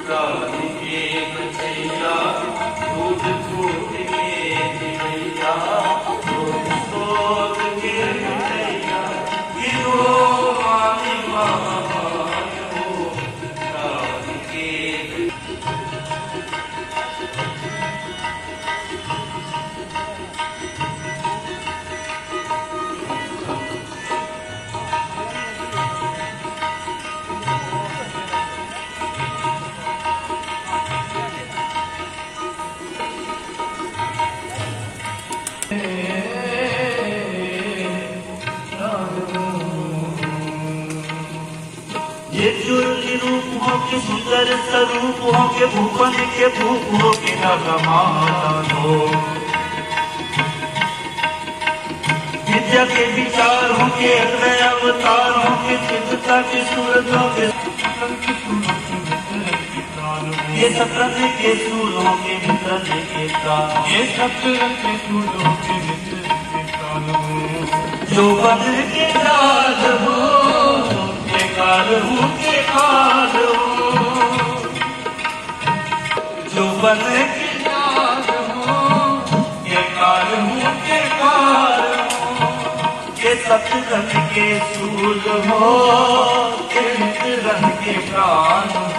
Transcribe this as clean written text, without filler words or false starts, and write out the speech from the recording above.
प्राण के बचैया दूध फूट के दिवैया दूध सोत के मिठैया गिरो मामी महामान हो प्राण के ये ज्योति रूप हो के सुंदर स्वरूप हो के भूपन के भूप हो के नगमान हो विद्या के विचार हो के हृदय अवतार हो के चित्तता के सूरज हो के ये सतरंग के सूर हो के मित्र के प्राण ये सतरंग के सूर हो के मित्र के प्राण जो बन के राज हो काल हूँ के काल हूँ जो बन के काल हूँ के काल हूँ के काल हूँ के सतरंग के सूर हो के रंग के प्राण